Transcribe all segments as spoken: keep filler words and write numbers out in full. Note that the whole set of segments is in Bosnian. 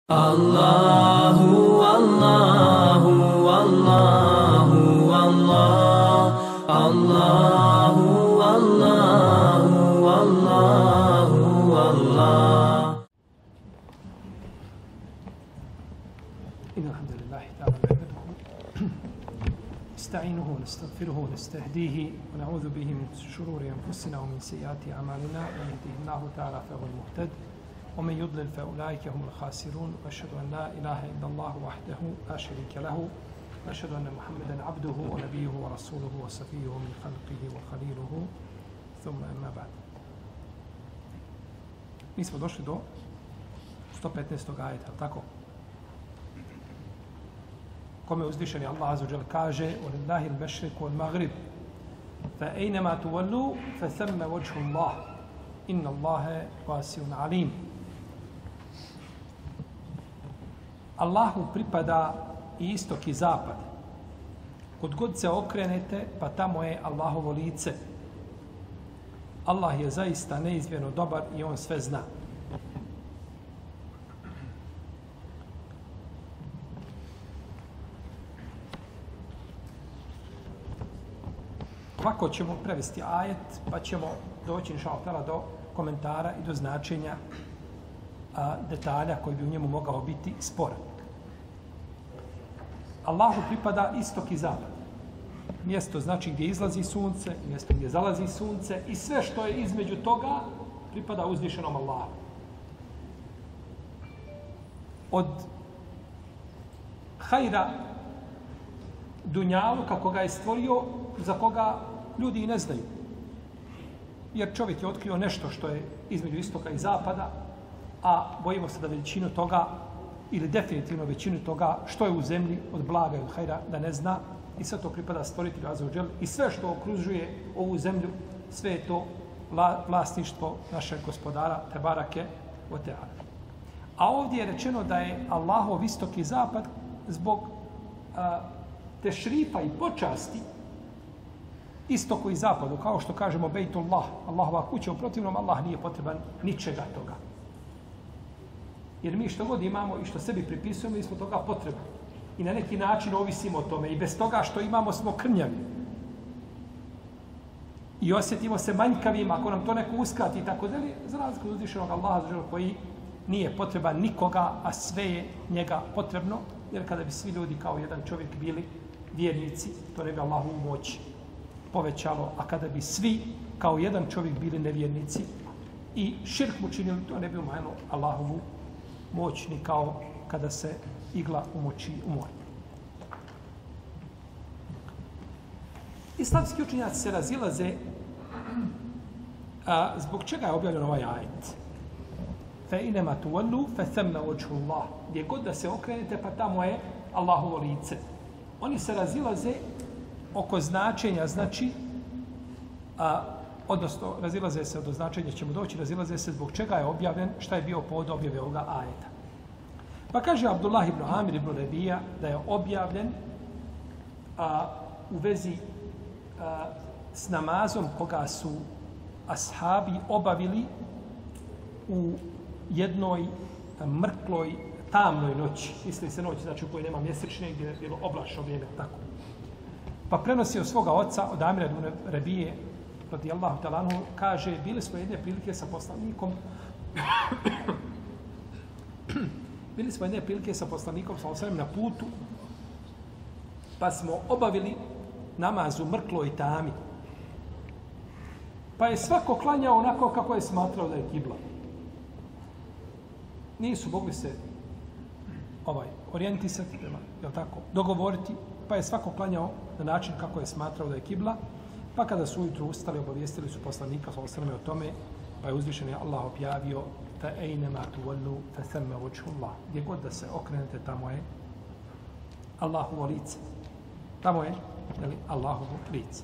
Allahu, Allahu, Allahu, Allah, Allahu, Allahu, Allahu, Allah. إن الحمد لله تعالى نحمده نستعينه ونستغفره ونستهديه ونعوذ به من شرور أنفسنا ومن سيئات أعمالنا من يهده الله تعالى فهو المهتد ومن يضلل فأولئك هم الخاسرون وأشهد أن لا إله إلا الله وحده لا شريك له وأشهد أن محمدا عبده ونبيه ورسوله وصفيه من خلقه وخليله ثم أما بعد. Mi smo došli do sto petnaestog ajeta, tako? Kome uzvišeni Allah azza wa jalla kaže: "Walillahi al-mashriq wal-maghrib, fa aynama tuwallu fa thamma wajhu Allah, inna Allaha wasi'un alim." Allahu pripada i istok i zapad. Kud god se okrenete, pa tamo je Allahovo lice. Allah je zaista neizmjerno dobar i on sve zna. Ovako ćemo prevesti ajet, pa ćemo doći inšallah do komentara i do značenja a, detalja koji bi u njemu mogao biti sporan. Allahu pripada istok i zapad. Mjesto znači gdje izlazi sunce, mjesto gdje zalazi sunce i sve što je između toga pripada uzvišenom Allahu. Od hajra dunjalu kako ga je stvorio, za koga ljudi i ne znaju. Jer čovjek je otkrio nešto što je između istoka i zapada, a bojimo se da većinu toga, ili definitivno većinu toga, što je u zemlji od blaga i od hajra, da ne zna. I sve to pripada stvoritelju azza wa džel. I sve što okružuje ovu zemlju, sve je to vlasništvo našeg gospodara, Tebarake o Teala. A ovdje je rečeno da je Allahov istok i zapad zbog a, tešrifa i počasti istoku i zapadu, kao što kažemo Bejtullah, Allahova kuća, u protivnom Allah nije potreban ničega toga. Jer mi što god imamo i što sebi pripisujemo, mi smo toga potrebni. I na neki način ovisimo o tome. I bez toga što imamo smo krnjavi. I osjetimo se manjkavim ako nam to neko uskrati i tako dalje, za razliku od uzvišenog Allaha koji nije potreban nikoga, a sve je njega potrebno. Jer kada bi svi ljudi kao jedan čovjek bili vjernici, to ne bi Allahu moć povećalo, a kada bi svi kao jedan čovjek bili nevjernici i širk mu činili, to ne bi umanjilo Allahovu moć, ni kao kada se igla umoči u more. Islamski učenjaci se razilaze a, zbog čega je objavljen ovaj ajet. Fa inama tuwallu fa thamma wajhu Allah. Gdje god da se okrenete, pa tamo je Allahovo lice. Oni se razilaze oko značenja, znači, a, odnosno, razilaze se od značenja, ćemo doći, razilaze se zbog čega je objavljen, šta je bio povod objave ovoga ajeta. Pa kaže Abdullah ibn Amir ibn Rebija da je objavljen a, u vezi a, s namazom koga su ashabi obavili u jednoj mrkloj, tamnoj noći. Misli se noć, znači u kojoj nema mjesečne, gdje je bilo oblačno vrijeme, tako. Pa prenosi od svoga oca, od Amira ibn Rebije, radijallahu ta'ala anhu, kaže, bili smo jedne prilike sa poslanikom, bili smo jedne prilike sa poslanikom, sa osvrame na putu, pa smo obavili namaz u mrkloj tami. Pa je svako klanjao onako kako je smatrao da je kibla. Nisu mogli se ovaj, orijentisati, jel tako, dogovoriti, pa je svako klanjao na način kako je smatrao da je kibla. Pa kada su ujutru ustali, obavijestili su poslanika sa osrame o tome, pa je uzvišen je Allah objavio fa aynama tuwallu fa thamma wajhu Allah. Gdje god da se okrenete, tamo je Allahovo lice. Tamo je jeli, Allahovo lice.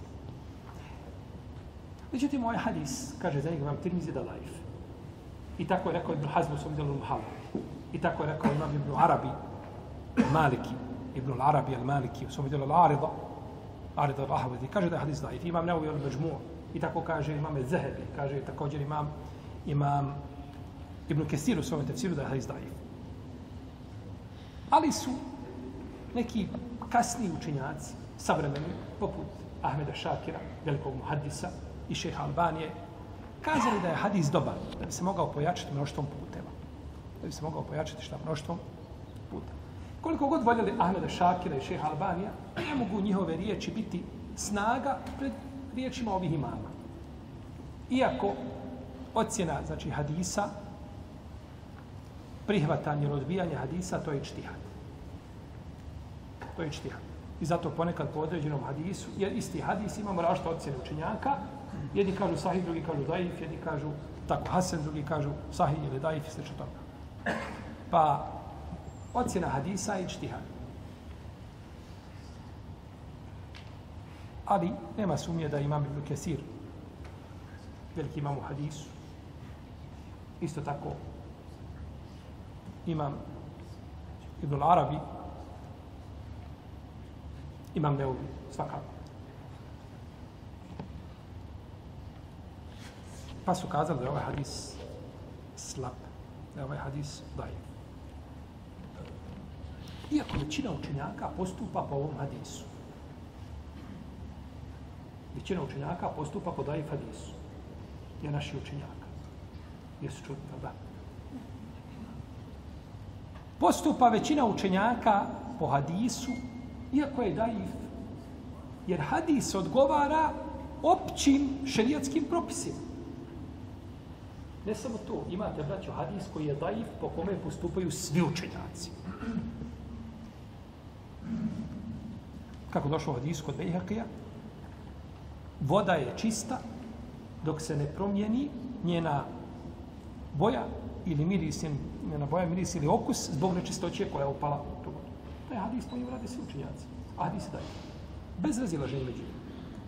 Međutim, ovaj hadis, kaže za njega vam Tirmizi da laif. I tako je rekao Ibn Hazm u svom djelu Muhalla. I tako je rekao imam Ibn Arabi, Maliki, Ibn Arabi al-Maliki u svom djelu Al-Arida, Arida al-Ahvadi. Kaže da je hadis laif. Imam Neovi al-Međmu'. I tako kaže imam Zehebi. Kaže također imam, imam Ibn Kesir u svom tefsiru da je hadis laif. Ali su neki kasniji učenjaci, savremeni, poput Ahmeda Šakira, velikog muhaddisa i šeha Albanije, kazali da je hadis dobar, da bi se mogao pojačati mnoštvom puteva. Da bi se mogao pojačati šta mnoštvom puta. Koliko god voljeli Ahmeda Šakira i šeha Albanija, ne mogu njihove riječi biti snaga pred riječima ovih imama. Iako ocjena, znači hadisa, prihvatanje ili odbijanje hadisa, to je ičtihad. To je ičtihad. I zato ponekad po određenom hadisu, jer isti hadis imamo različite ocjene učenjaka, jedni kažu sahih, drugi kažu daif, jedni kažu tako hasan, drugi kažu sahih ili daif i sl. Toga. Pa ocjena hadisa je ičtihad. Ali nema sumnje da imam Ibn Kesir, veliki imam u hadisu. Isto tako imam Ibn Arabi, imam Neuvi, svakako. Pa su kazali da je ovaj hadis slab, da je ovaj hadis daif. Iako većina učenjaka postupa po ovom hadisu. Većina učenjaka postupa po daif hadisu. Je naši učenjaka. Jesu čuli, da? Postupa većina učenjaka po hadisu, iako je daif. Jer hadis odgovara općim šerijatskim propisima. Ne samo to, imate, braćo, hadis koji je daif, po kome postupaju svi učenjaci. Kako došlo u hadisu kod Bejhaqija, voda je čista dok se ne promijeni njena boja ili miris, njena boja, miris ili okus zbog nečistoće koja je upala u tu vodu. To je hadis koji rade svi učenjaci. A hadis je daif. Bez razilaženja među njima.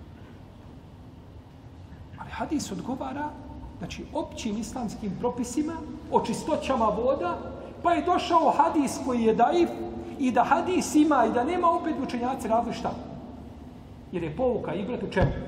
Ali hadis odgovara, znači, općim islamskim propisima o čistoćama voda, pa je došao hadis koji je daif i da hadis ima i da nema opet učenjaci radili šta? Jer je pouka ibret u čemu?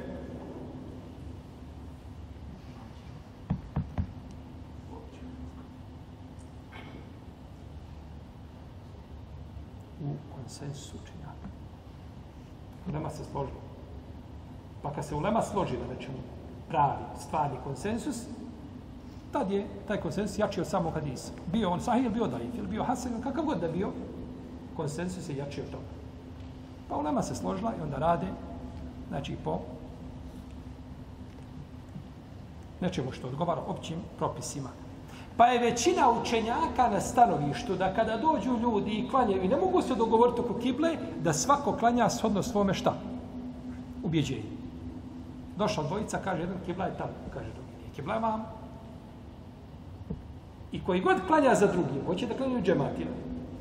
U konsensusu učenjaka. Ulema se složila. Pa kad se ulema složila nečemu pravi, stvarni konsensus, tad je taj konsensus jači od samog hadisa. Bio on sahih ili bio daif, ili bio hasan, ili kakav god da bio, konsensus je jači od toga. Pa ulema se složila i onda rade, znači po nečemu što odgovara općim propisima. Pa je većina učenjaka na stanovištu da kada dođu ljudi i klanjaju i ne mogu se dogovoriti oko kible, da svako klanja shodno svome šta? Ubjeđenje. Došla dvojica, kaže jedan, kibla je tamo, kaže drugi, nije, kibla je vam. I koji god klanja za drugim, hoće da klanjaju džematima.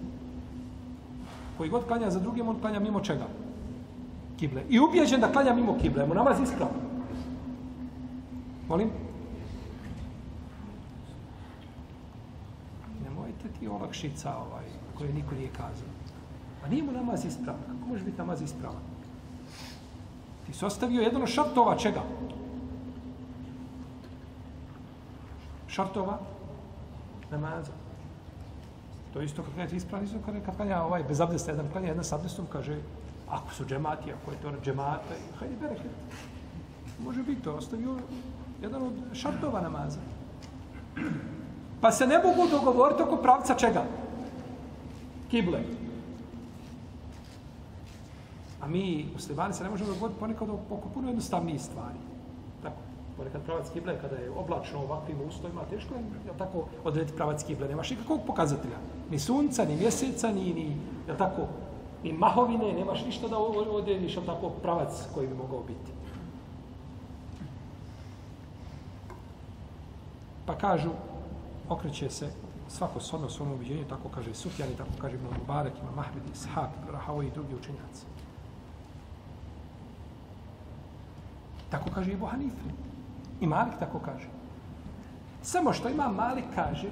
Koji god klanja za drugim, on klanja mimo čega? Kible. I ubjeđen da klanja mimo kible, mu namaz ispravan. Molim? Nemojte ti olakšica ovaj, koje niko nije kazao. A nije mu namaz ispravan. Kako može biti namaz ispravan? Ti si ostavio jedan od šartova čega? Šartova namaza. To isto kad klanjate ispravno, isto kad klanja ovaj, bez abdesta, jedan klanja, jedan s abdestom, kaže, ako su džemati, ako je to džemata, hajde bereket. Može biti to, ostavio jedan od šartova namaza. Pa se ne mogu dogovoriti oko pravca čega? Kible. A mi, muslimani, se ne možemo dogovoriti ponekad oko puno jednostavnijih stvari. Tako, ponekad pravac kible, kada je oblačno ovakvim uslovima, teško je, jel tako, odrediti pravac kible. Nemaš nikakvog pokazatelja. Ni sunca, ni mjeseca, ni, ni, jel tako, ni mahovine, nemaš ništa da odrediš, jel tako, pravac koji bi mogao biti. Pa kažu, okreće se svako shodno svom uviđenju, tako kaže Sufjan i tako kaže Ibn Mubarek, ima Mahmed, Ishaq, Rahawi i drugi učenjaci. Tako kaže Ebu Hanife. I Malik tako kaže. Samo što ima Malik kaže,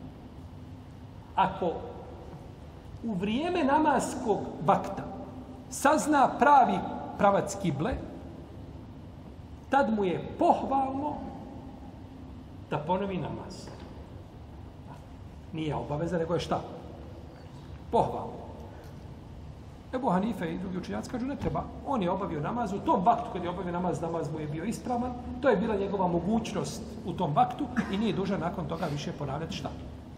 ako u vrijeme namaskog vakta sazna pravi pravac kible, tad mu je pohvalno da ponovi namaz. Nije obaveza, nego je šta? pohvalno. Ebu Hanife i drugi učenjaci kažu ne treba. On je obavio namaz, u tom vaktu kad je obavio namaz, namaz mu je bio ispravan, to je bila njegova mogućnost u tom vaktu i nije dužan nakon toga više ponavljati šta?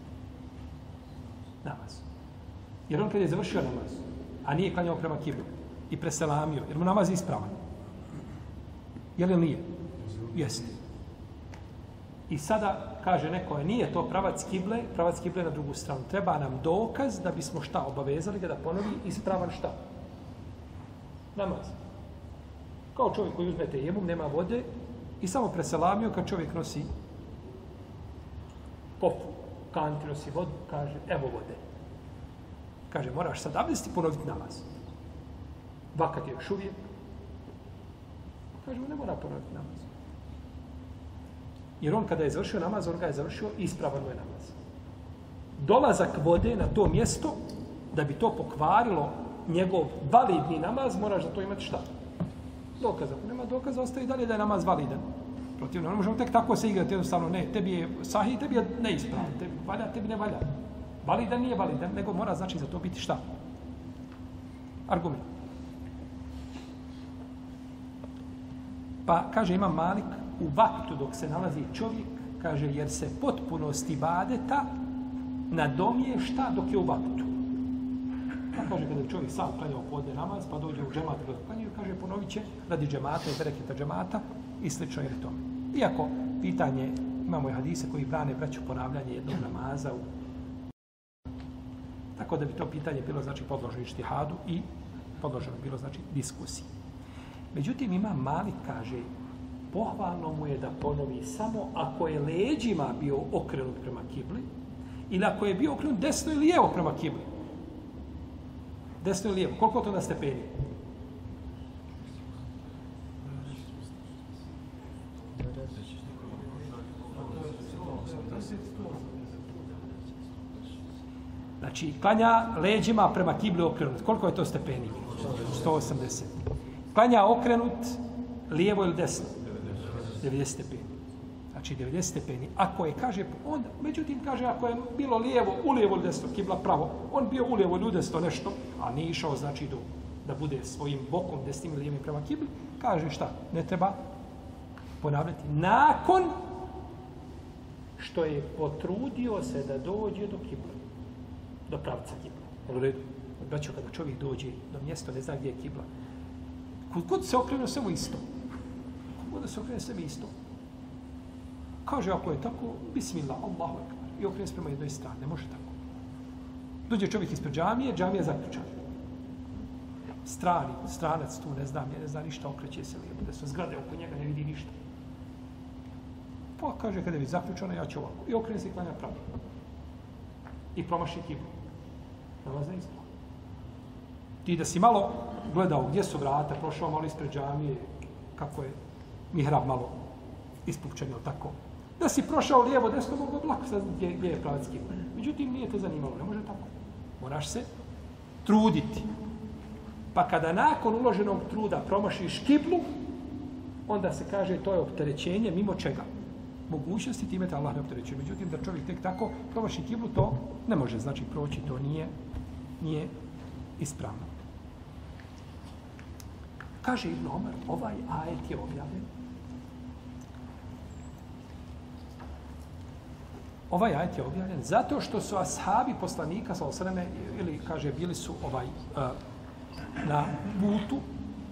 Namaz. Jer on kad je završio namaz, a nije klanjao prema kibli i preselamio, jer mu namaz je ispravan. Je li nije? Jeste. I sada kaže neko, nije to pravac kible, pravac kible na drugu stranu. Treba nam dokaz da bismo šta obavezali ga da ponovi ispravan šta? Namaz. Kao čovjek koji uzme tejemum, nema vode i samo preselamio kad čovjek nosi kofu, kanti nosi vodu, kaže evo vode. Kaže moraš sad abdesti ponoviti namaz. Vakat je još uvijek. Kaže ne mora ponoviti namaz. Jer on kada je završio namaz, on ga je završio ispravan mu je namaz. Dolazak vode na to mjesto, da bi to pokvarilo njegov validni namaz, moraš za to imati šta? Dokaz. Ako nema dokaza, ostaje i dalje da je namaz validan. Protivno, ne možemo tek tako se igrati, jednostavno ne, tebi je sahih, tebi je neispravan, tebi valja, tebi ne valja. Validan nije validan, nego mora znači za to biti šta? Argument. Pa, kaže Imam Malik, u vaktu dok se nalazi čovjek, kaže, jer se potpunost ibadeta nadomješta dok je u vaktu. Pa kaže, kada je čovjek sam klanjao podne namaz, pa dođe u džemat, kada klanjaju, kaže, ponovit će radi džemata i bereketa džemata i slično je tome. Iako pitanje, imamo i hadise koji brane braću ponavljanje jednog namaza. U... Tako da bi to pitanje bilo, znači, podloženo ištihadu i podloženo bilo, znači, diskusiji. Međutim, Imam Malik kaže, pohvalno mu je da ponovi samo ako je leđima bio okrenut prema kibli ili ako je bio okrenut desno ili lijevo prema kibli. Desno ili lijevo. Koliko to na stepeni? Znači, klanja leđima prema kibli okrenut. Koliko je to stepeni? sto osamdeset. Klanja okrenut lijevo ili desno? devedeset stepeni. Znači devedeset stepeni. Ako je, kaže, on, međutim, kaže, ako je bilo lijevo, ulijevo ili desno, kibla pravo, on bio ulijevo ili desno nešto, a nije išao, znači, do, da bude svojim bokom desnim ili lijevim prema kibli, kaže šta? Ne treba ponavljati. Nakon što je potrudio se da dođe do kibla, do pravca kibla. U redu. Braćo, kada čovjek dođe do mjesta, ne zna gdje je kibla. Kud se okrenu, sve mu isto. Kud se okrenu, sve mi isto. Kaže, ako je tako, bismillah, Allahu ekber. I okrenu se prema jednoj strani. Ne može tako. Dođe čovjek ispred džamije, džamija zaključana. Strani, stranac tu, ne znam, ne zna ništa, okreće se lijepo, da su zgrade oko njega, ne vidi ništa. Pa kaže, kada je zaključano, ja ću ovako. I okrenu se i klanja pravo. I promaši kiblu. Namaz ne ispravo. Ti da si malo gledao gdje su vrata, prošao malo ispred džamije, kako je mihrab malo ispupčen, tako. Da si prošao lijevo, desno, mogu lako saznati gdje, gdje je pravac kibla. Međutim, nije te zanimalo, ne može tako. Moraš se truditi. Pa kada nakon uloženog truda promašiš kiblu, onda se kaže to je opterećenje mimo čega? Mogućnosti, time te Allah ne opterećuje. Međutim, da čovjek tek tako promaši kiblu, to ne može, znači proći, to nije, nije ispravno. Kaže Ibn Omar, ovaj ajet je objavljen. Ovaj ajet je objavljen zato što su ashabi poslanika, sallallahu alejhi ve selleme, ili kaže, bili su ovaj uh, na putu,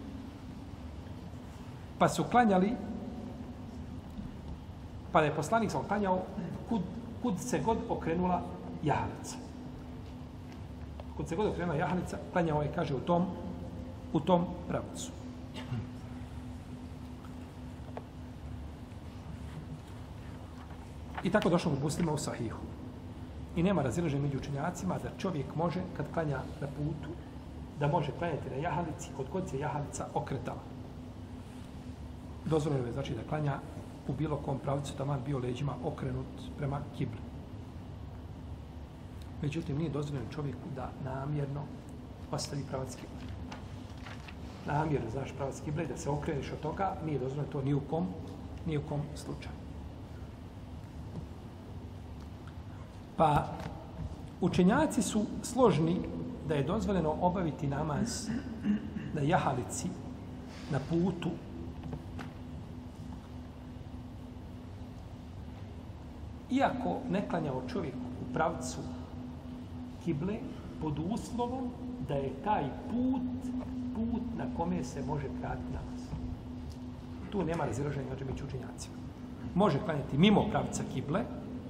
pa su klanjali, pa je poslanik sam klanjao kud, kud se god okrenula jahalica. Kud se god okrenula jahalica, klanjao je, kaže, u tom, u tom pravcu. I tako došlo u muslima u sahihu. I nema razilaženja među učenjacima da čovjek može, kad klanja na putu, da može klanjati na jahalici, kod god se jahalica okretala. Dozvoljeno je, znači, da klanja u bilo kom pravcu, taman bio leđima okrenut prema kibli. Međutim, nije dozvoljeno čovjeku da namjerno ostavi pravac kible. Namjerno, znaš, pravac kible, da se okreniš od toga, nije dozvoljeno to ni u kom, ni u kom slučaju. Pa, Učenjaci su složni da je dozvoljeno obaviti namaz na jahalici, na putu, iako ne klanjao čovjek u pravcu kible, pod uslovom da je taj put, put na kome se može kratiti namaz. Tu nema razilaženja među učenjacima. Može klanjati mimo pravca kible,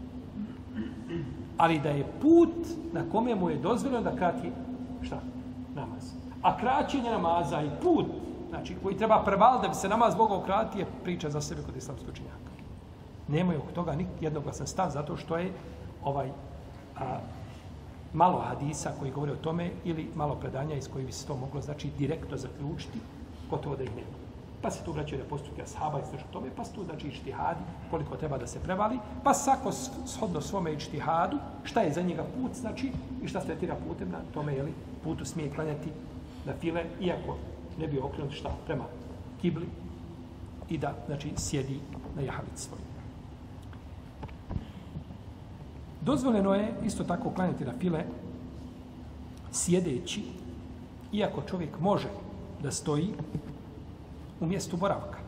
ali da je put na kome mu je dozvoljeno da krati šta? Namaz. A kraćenje namaza i put, znači koji treba prevaliti da bi se namaz mogao kratiti, je priča za sebe kod islamskih učenjaka. Nemaju oko toga nik jednoglasan stav, zato što je ovaj a, malo hadisa koji govore o tome ili malo predanja iz kojih bi se to moglo znači direktno zaključiti, gotovo da ih nema. Pa se tu vraćaju na postupke ashaba i sve što tome, pa se tu znači ištihadi, koliko treba da se prevali, pa svako shodno svome ištihadu, šta je za njega put, znači, i šta se tretira putem na tome, jeli, putu smije klanjati na file, iako ne bi okrenut šta prema kibli i da, znači, sjedi na jahalici svoj. Dozvoljeno je isto tako klanjati na file sjedeći, iako čovjek može da stoji u mjestu boravka.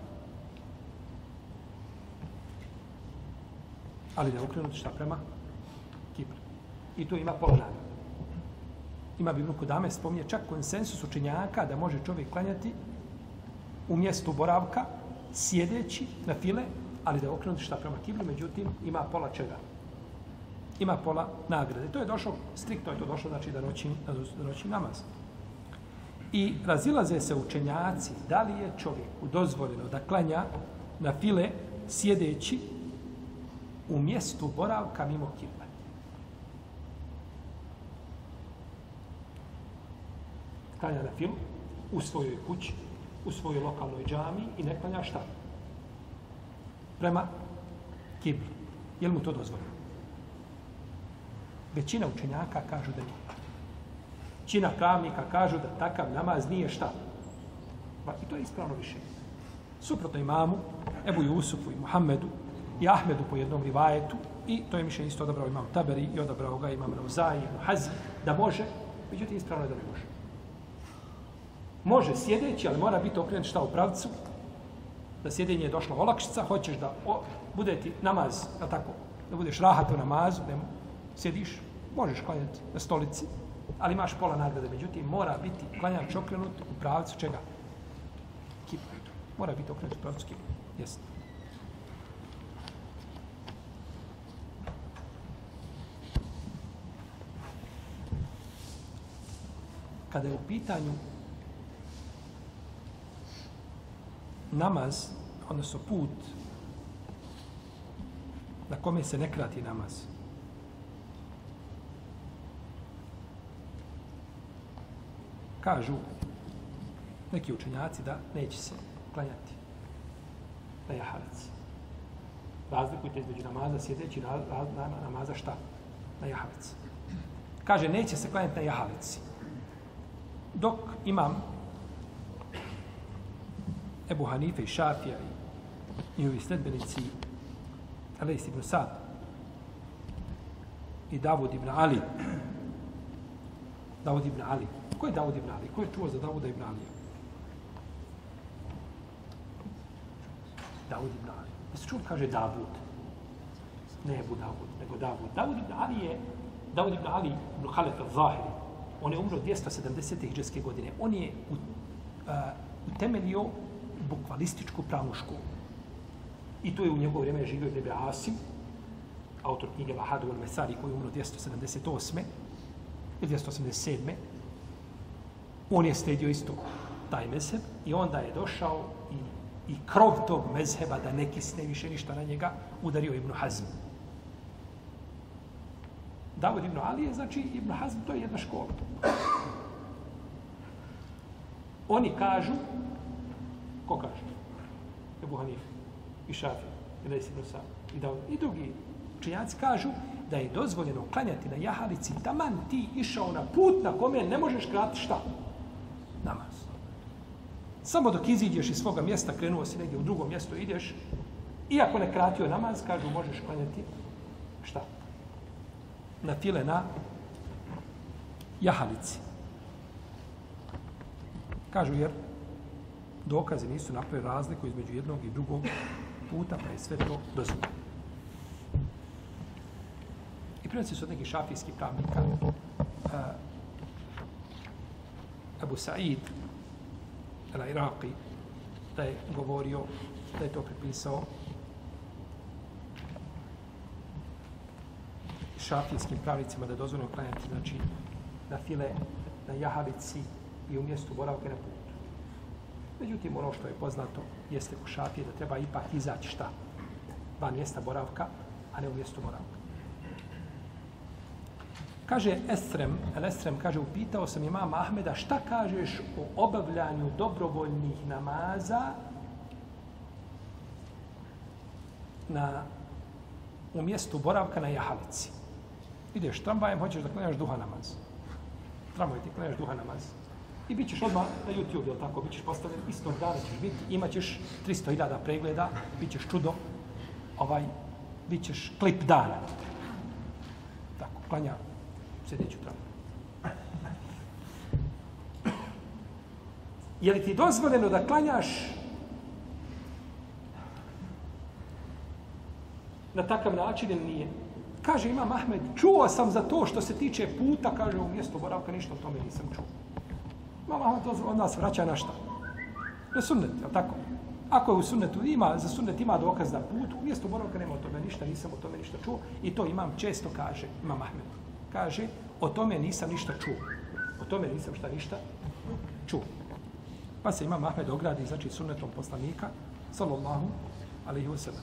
Ali da je okrenut šta prema kibli. I tu ima pola nagrade. Ima Ibn Kudame spominje čak konsensus učenjaka da može čovjek klanjati u mjestu boravka sjedeći na file, ali da je okrenut šta prema kibli, međutim ima pola čega? Ima pola nagrade. To je došlo, striktno je to došlo, znači da noći, da noći namaz. I razilaze se učenjaci da li je čovjeku dozvoljeno da klanja na file sjedeći u mjestu boravka mimo kible. Klanja na filu u svojoj kući, u svojoj lokalnoj džamiji i ne klanja šta? Prema kibli. Je li mu to dozvoljeno? Većina učenjaka kažu da nije. Većina pravnika kažu da takav namaz nije šta. I to je ispravno rješenje. Suprotno imamu, Ebu Jusufu i Muhammedu i Ahmedu po jednom rivajetu, i to je mišljenje isto odabrao imam Taberi i odabrao ga imam Rauzai i Hazim, da može, međutim ispravno je da ne može. Može sjedeći, ali mora biti okrenut šta u pravcu, da sjedenje je došla olakšica, hoćeš da o, bude ti namaz, da tako, da budeš rahat u namazu, da sjediš, možeš klanjati na stolici, ali imaš pola nagrade. Međutim, mora biti klanjač okrenut u pravcu čega? Kible. Mora biti okrenut u pravcu kible. Jeste. Kada je u pitanju namaz, odnosno put na kome se ne krati namaz, kažu neki učenjaci da neće se klanjati na jahalici. Razlikujte između namaza sjedeći na, na, na namaza šta? Na jahalici. Kaže, neće se klanjati na jahalici. Dok imam Ebu Hanife i Šafija i njihovi sledbenici Alejs ibn Sad i Davud ibn Ali. Davud ibn Ali. Ko je Davud ibn Ali? Ko je čuo za Davuda ibn Ali? Davud ibn Ali. Jesi čuo kaže Davud? Ne Ebu Davud, nego Davud. Davud ibn Ali je Davud ibn Ali ibn Halef al-Zahiri. On je umro dvjesto sedamdesete hidžrske godine. On je u, uh, utemeljio bukvalističku pravnu školu. I tu je u njegovo vrijeme živio Ibn Asim, autor knjige Lahadu al-Mesari, koji je umro dvjesto sedamdeset osme i dvjesto osamdeset sedme On je sledio isto taj mezheb i onda je došao i, i krov tog mezheba, da ne kisne više ništa na njega, udario Ibn Hazm. Davud ibn Ali je, znači, Ibn Hazm, to je jedna škola. Oni kažu, ko kaže? Ebu Hanif, i Šafi, i Lejs ibn Sa'd, i Davud, i drugi učenjaci kažu da je dozvoljeno klanjati na jahalici, taman ti išao na put na kome ne možeš kratiti šta? Namaz. Samo dok iziđeš iz svoga mjesta, krenuo si negdje u drugo mjesto, ideš, iako ne kratio namaz, kažu, možeš klanjati šta? Na file na jahalici. Kažu jer dokazi nisu napravili razliku između jednog i drugog puta, pa je sve to dozvoljeno. I prenosi su od nekih šafijskih pravnika uh, Abu Sa'id al-Iraqi da je govorio, da je to pripisao šafijskim pravnicima da je dozvoljeno klanjati, znači na file, na jahalici i u mjestu boravke na putu. Međutim, ono što je poznato jeste u šafiji da treba ipak izaći šta? Van mjesta boravka, a ne u mjestu boravka. Kaže Esrem, El Esrem kaže, upitao sam imama Ahmeda šta kažeš o obavljanju dobrovoljnih namaza na, u mjestu boravka na jahalici. Ideš tramvajem, hoćeš da klanjaš duha namaz. Tramvaj ti klanjaš duha namaz. I bit ćeš odmah na YouTube, jel tako? Bit ćeš postavljen, istog dana ćeš biti, imat ćeš tristo hiljada pregleda, bit ćeš čudo, ovaj, bit ćeš klip dana. Tako, klanja sjedeću tramvaju. Je li ti dozvoljeno da klanjaš na takav način ili nije? Kaže imam Ahmed, čuo sam za to što se tiče puta, kaže u mjestu boravka, ništa o tome nisam čuo. Imam Ahmed to od nas vraća na šta? Na sunnet, je li tako? Ako je u sunnetu ima, za sunnet ima dokaz na putu, u mjestu boravka nema o tome ništa, nisam o tome ništa čuo. I to imam često kaže, imam Ahmed. Kaže, o tome nisam ništa čuo. O tome nisam šta ništa čuo. Pa se imam Ahmed ogradi, znači sunnetom poslanika, sallallahu alaihi wa sallam.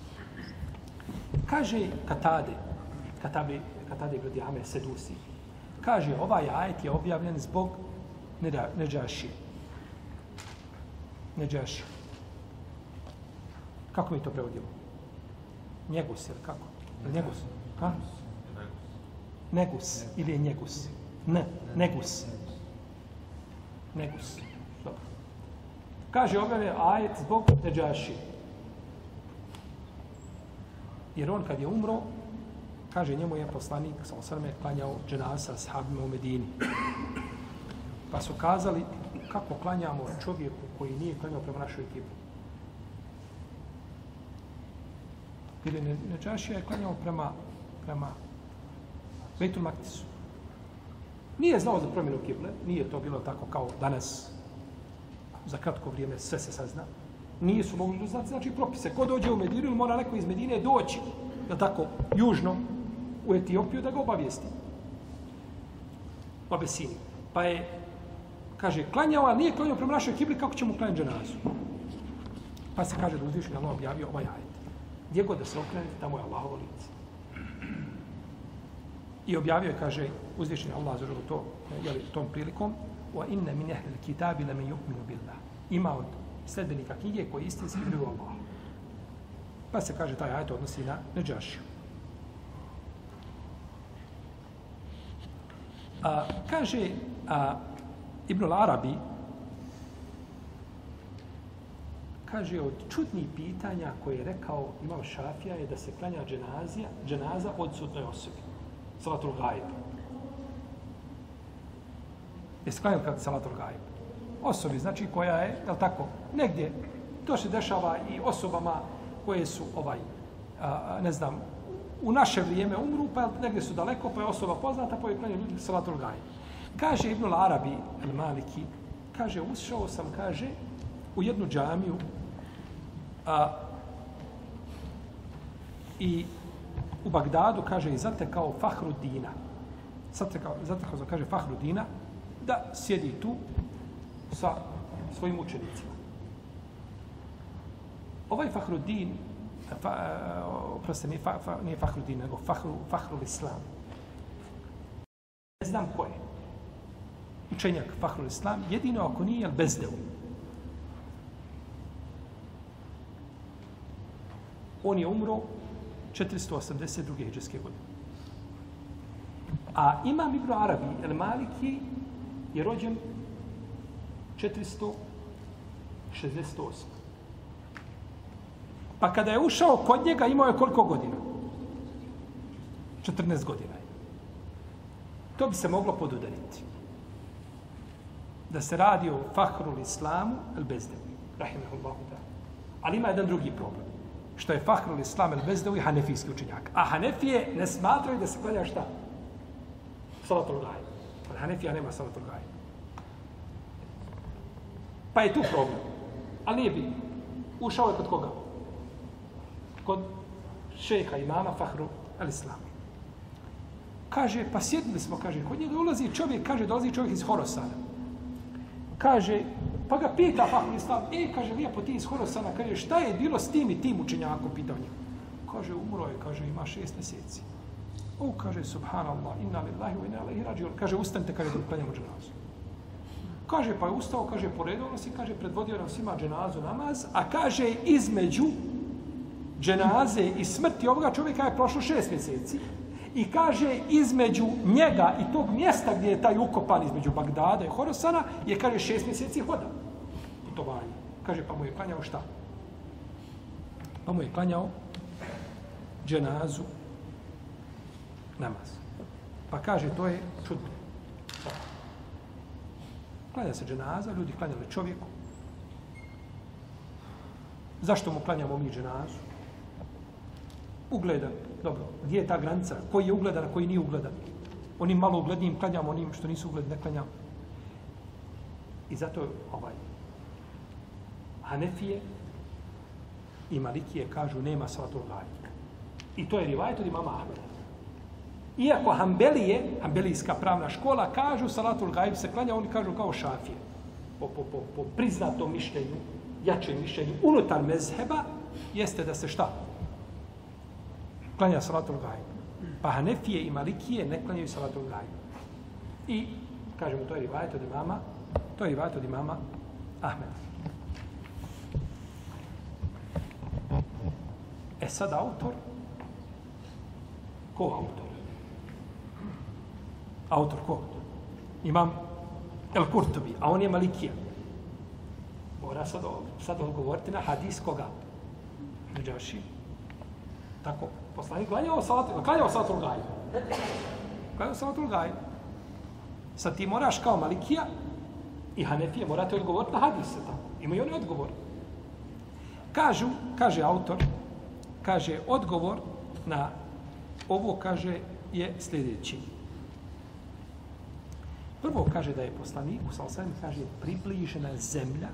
Kaže Katade, Katabe, Katade ibn Diame Sedusi, kaže, ovaj ajet je objavljen zbog Neđašije. Neđašije. Kako mi to prevodimo? Njegus, ili kako? Njegus. Ha? Negus, ili je njegus? Ne, negus. Negus. Dobro. Kaže, objavljen ajet zbog Neđašije. Jer on kad je umro, kaže njemu je poslanik, sa osrme, klanjao dženasa sahabima u Medini. Pa su kazali kako klanjamo čovjeku koji nije klanjao prema našoj kibli. Jer Neđašija je klanjao prema, prema Bejtul Maktisu. Nije znao za promjenu kible, nije to bilo tako kao danas, za kratko vrijeme sve se sazna. Nije su mogli znati, znači propise. Ko dođe u Medinu, mora neko iz Medine doći, da tako, južno, u Etiopiju, da ga obavijesti. U Abesini. Pa je, kaže, klanjao, ali nije klanjao prema našoj kibli, kako ćemo klanjati dženazu? Pa se kaže da uzvišen Allah objavio ovaj ajet. Gdje god da se okrenete, tamo je Allahovo lice. I objavio je, kaže, uzvišen Allah za to, jeli, tom prilikom, wa inna min ahlil kitabi lamen yu'minu billah. Ima od sledbenika knjige koji istinski vjeruju Allah. Pa se kaže, taj ajet odnosi na Neđašiju. A, kaže a, Ibn al-Arabi, kaže, od čudnih pitanja koje je rekao imam Šafija je da se klanja dženazija, dženaza odsutnoj osobi. Salatul gajb. Jeste klanjali kad salatul gajb? Osobi, znači koja je, je li tako, negdje, to se dešava i osobama koje su, ovaj, a, ne znam, u naše vrijeme umru, pa negdje su daleko, pa je osoba poznata, pa je klanjaju ljudi salatul gajb. Kaže Ibn al-Arabi, al-Maliki, kaže, ušao sam, kaže, u jednu džamiju a, i u Bagdadu, kaže, i zatekao Fahrudina. Zatekao, zatekao, kaže, Fahrudina, da sjedi tu sa svojim učenicima. Ovaj Fahrudin, fa, proste, nije, fa, fa, nije Fahrudin, nego Fahru, Fahru Islam. Ne znam ko je. Učenjak Fahru Islam, jedino ako nije Bezdeu. On je umro četiristo osamdeset druge hidžrske godine. A imam Ibn Arabi, El Maliki, je rođen četiristo šezdeset osme. Pa kada je ušao kod njega, imao je koliko godina? četrnaest godina je. To bi se moglo podudariti. Da se radi o Fahrul Islamu al-Bezdevi, rahimahullahu ta'ala. Ali ima jedan drugi problem. Što je Fahrul Islam al-Bezdevi hanefijski učenjak. A Hanefije ne smatraju da se klanja šta? Salatul gajb. Kod Hanefija nema salatul gajb. Pa je tu problem. Ali nije bitno. Ušao je kod koga? Kod šejha imama Fahru al-Islam. Kaže, pa sjedili smo, kaže, kod njega ulazi čovjek, kaže, dolazi čovjek iz Horosana. Kaže, pa ga pita Fahru al-Islam, e, kaže, lijepo ti iz Horosana, kaže, šta je bilo s tim i tim učenjakom, pitao njega. Kaže, umro je, kaže, ima šest mjeseci. O, kaže, subhanallah, inna lillahi wa inna ilaihi rađiun. Kaže, ustanite, kaže, da klanjamo dženazu. Kaže, pa je ustao, kaže, poredio nas i, kaže, predvodio nam svima dženazu namaz, a kaže, između dženaze i smrti ovoga čovjeka je prošlo šest mjeseci. I kaže, između njega i tog mjesta gdje je taj ukopan između Bagdada i Horosana, je, kaže, šest mjeseci hoda. Putovanje. Kaže, pa mu je klanjao šta? Pa mu je klanjao dženazu namaz. Pa kaže, to je čudno. Klanja se dženaza, ljudi klanjali čovjeku. Zašto mu klanjamo mi dženazu? Ugledan. Dobro, gdje je ta granica? Koji je ugledan, a koji nije ugledan? Onim malo uglednijim klanjamo, onim što nisu ugledni ne klanjamo. I zato ovaj Hanefije i Malikije kažu nema salatul gajb. I to je rivajet od imama Ahmeda. Iako Hanbelije, Hanbelijska pravna škola, kažu salatul gajb se klanja, oni kažu kao Šafije. Po, po, po, po priznatom mišljenju, jačem mišljenju, unutar mezheba, jeste da se šta? Klanja salatul gajb. Pa Hanefije i Malikije ne klanjaju salatul gajb. I, kažemo, to je rivajet od imama, to je rivajet od imama Ahmeda. E sad autor, ko autor? Autor ko? Imam El Kurtobi, a on je Malikija. Mora sad, sad odgovoriti na hadis koga? Neđaši. Tako, poslanik klanjao salatul, klanjao salatul gajb. Klanjao salatul gajb. Sad ti moraš kao Malikija i Hanefije morate odgovoriti na hadis. Imaju oni odgovor. Kažu, kaže autor, kaže odgovor na ovo, kaže, je sljedeći. Prvo kaže da je poslaniku, sallallahu kaže, približena zemlja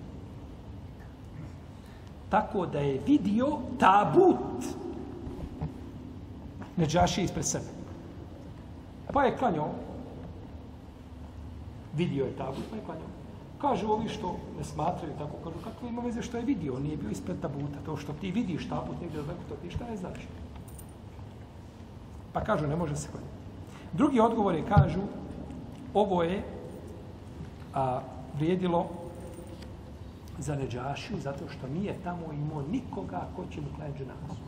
tako da je vidio tabut Neđašije ispred sebe. Pa je klanjao, vidio je tabut, pa je klanjao. Kažu ovi što ne smatraju tako, kažu kako ima veze što je vidio, on nije bio ispred tabuta, to što ti vidiš tabut negdje daleko, to ti šta je znači. Pa kažu ne može se klanjati. Drugi odgovor je, kažu, ovo je a, vrijedilo za Neđašiju zato što nije tamo imao nikoga ko će mu klanjati dženazu.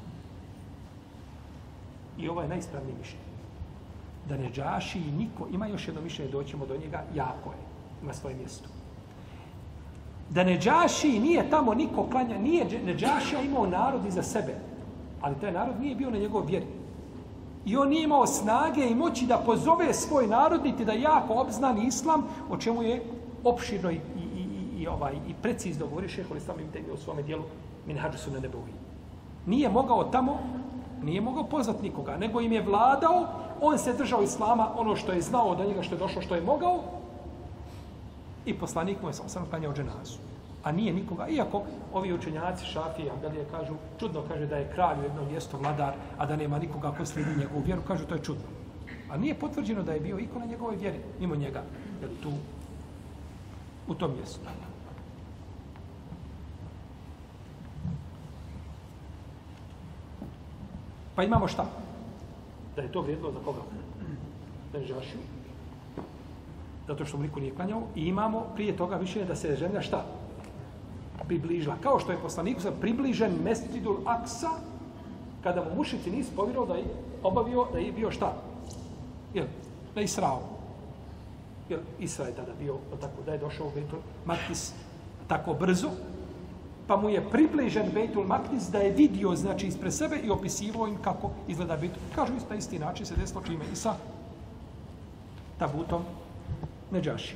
I ovo je najispravnije mišljenje. Da Neđašiji niko, ima još jedno mišljenje, doćemo do njega, jako je, ima svoje mjesto. Da Neđašiji nije tamo niko klanja, nije Neđašija imao narod iza sebe, ali taj narod nije bio na njegov vjeri. I on nije imao snage i moći da pozove svoj narod niti da jako obznani islam, o čemu je opširno i, i, i, i, ovaj, i precizno govori šejhul Islam ibn Tejmija u svome dijelu Minhadžu Sunnah Nebevi. Nije mogao tamo, nije mogao pozvati nikoga, nego im je vladao, on se držao islama, ono što je znao do njega, što je došlo, što je mogao, i poslanik mu je sam klanjao dženazu. A nije nikoga, iako ovi učenjaci Šafije, Hanbelije kažu, čudno kaže da je kralj u jednom mjestu vladar, a da nema nikoga ko slijedi njegovu vjeru, kažu to je čudno. A nije potvrđeno da je bio iko na njegovoj vjeri, mimo njega, jer tu, u tom mjestu. Pa imamo šta? Da je to vrijedilo za koga? Neđašiju. Zato što mu niko nije klanjao. I imamo prije toga više da se zemlja šta? Približila. Kao što je poslaniku sad približen Mesdžidul Aksa, kada mu mušici nisu povjerovali da je obavio, da je bio šta? Jel? Da je Israo. Jel? Isra je tada bio, tako da je došao u Bejtul Makdis tako brzo, pa mu je približen Bejtul Makdis da je vidio, znači, ispred sebe i opisivao im kako izgleda Bejtul. Kažu isto na isti način se desilo čime Isa tabutom Nedžaši.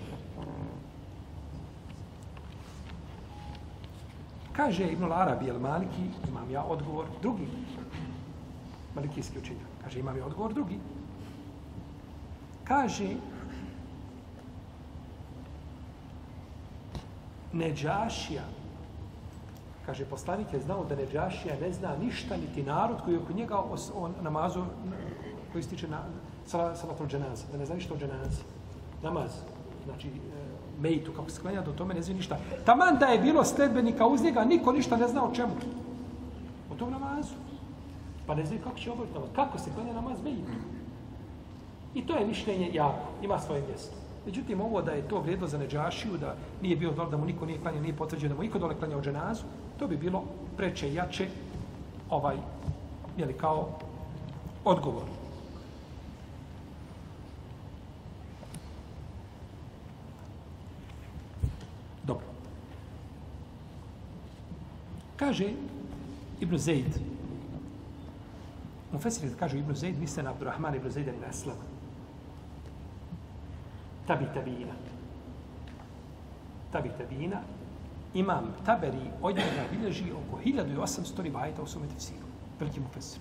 Kaže Ibn Arabi el Maliki, imam ja odgovor drugi. Malikijski učenjak. Kaže, imam ja odgovor drugi. Kaže, Nedžašija, kaže, poslanik je znao da Nedžašija ne zna ništa, niti narod koji je oko njega o namazu, koji se tiče na salatul dženaza, da ne zna ništa o dženazi. Namaz, znači, mejtu, kako se klanja, do tome ne zna ništa. Taman da je bilo sledbenika uz njega, niko ništa ne zna o čemu. O tom namazu. Pa ne zna kako će obaviti namaz. Kako se klanja namaz mejtu. I to je mišljenje jako, ima svoje mjesto. Međutim, ovo da je to vrijedno za Nedžašiju, da nije bilo dobro, da mu niko nije klanjao, nije potvrđeno da mu niko dole klanjao dženazu, to bi bilo preče, jače, ovaj, jeli, kao odgovor. Dobro. Kaže Ibn Zejd, Mufesiri kažu Ibn Zejd, misle na Abdurrahman Ibn Zeyd ibn Aslam. Tabi tabina. Tabi tabina. Imam Taberi od njega bilježi oko hiljadu osamsto rivajeta u svome tefsiru. Veliki Mufesir.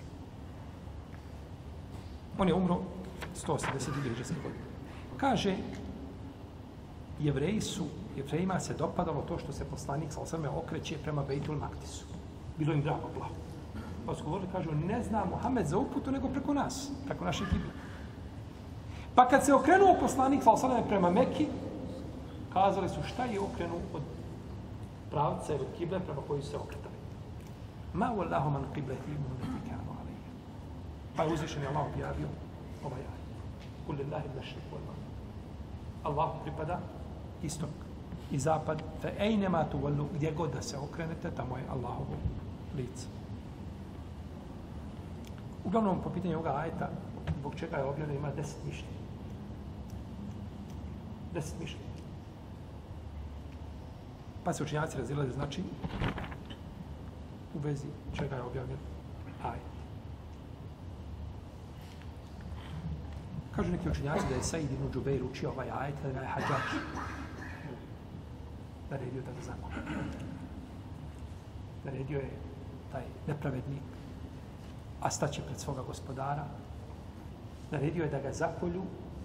On je umro sto osamdeset hidžretske godine. Kaže, Jevreji su, Jevrejima se dopadalo to što se poslanik sa osame okreće prema Bejtul Maktisu. Bilo im drago, blago. Pa su govorili, kažu, ne zna Muhammed za uputu nego preko nas, preko naše kible. Pa kad se okrenuo poslanik sa osame prema Meki, kazali su šta je okrenuo od pravca ili kible prema koju se okretali. Ma wallahu man qiblati munati kanu alayhi. Pa je uzvišen je Allah objavio ovaj ajet. Kul lillahi al-mashriq wal maghrib. Allahu pripada istok i zapad, fe ejnema tu wallu, gdje god da se okrenete, tamo je Allahovo lice. Uglavnom, po pitanju ovoga ajeta, zbog čega je objavljeno, ima deset mišljenja. Deset mišljenja. Pa se učenjaci razilaze, znači, u vezi čega je objavljen ajet. Kažu neki učenjaci da je Said ibn Džubeir učio ovaj ajet, da ga je Hadžađ naredio da ga zakolje. Naredio je taj nepravednik, a staće pred svoga gospodara. Naredio je da ga zakolju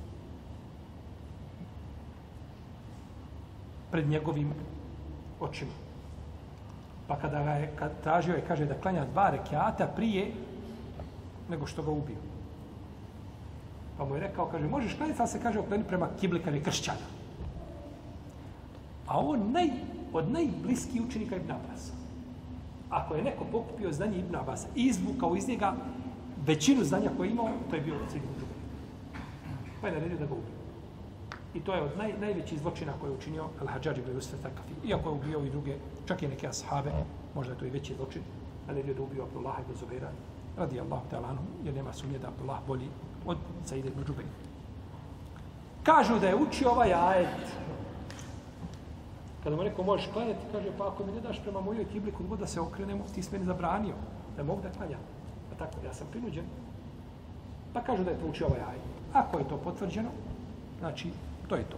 pred njegovim očima. Pa kada ga je kad tražio je, kaže, da klanja dva rekiata prije nego što ga ubio. Pa mu je rekao, kaže, možeš klanjati, ali se kaže okreni prema kibli kad je kršćana. A on naj, od najbliskih učenika Ibn Abasa. Ako je neko pokupio znanje Ibn Abasa i izvukao iz njega većinu znanja koje je imao, to je bio Said ibn Džubeir. Pa je naredio da ga ubio. I to je od naj, najvećih zločina koje je učinio Al-Hadžađ ibn Jusuf Takafi. Iako je ubio i druge, čak i neke ashabe, možda je to i veći zločin, naredio da ubio Abdullah ibn Zubaira, radijallahu ta'ala anhu, jer nema sumnje da Abdullah bolji od Saida ibn Džubeira. Kažu da je učio ovaj ajet. Kada mu neko možeš klanjati, kaže, pa ako mi ne daš prema mojoj kibli, kod god da se okrenemo, ti si meni zabranio da mogu da klanjam. Pa tako, ja sam prinuđen. Pa kažu da je to učio ovaj ajet. Ako je to potvrđeno, znači, to je to.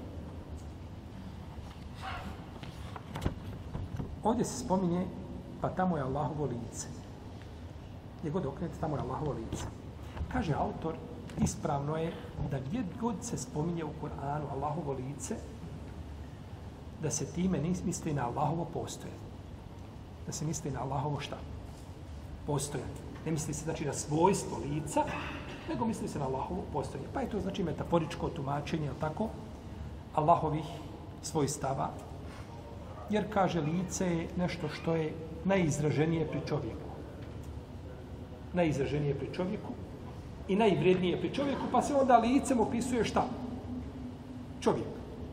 Ovdje se spominje, pa tamo je Allahovo lice. Gdje god okrenete, tamo je Allahovo lice. Kaže autor, ispravno je da gdje god se spominje u Kur'anu Allahovo lice, da se time misli na Allahovo postojanje. Da se misli na Allahovo šta? Postojanje. Ne misli se znači na svojstvo lica, nego misli se na Allahovo postojanje. Pa je to znači metaforičko tumačenje, ali tako, Allahovih svojstava. Jer kaže lice je nešto što je najizraženije pri čovjeku. Najizraženije pri čovjeku i najvrednije pri čovjeku, pa se onda licem opisuje šta? Čovjek.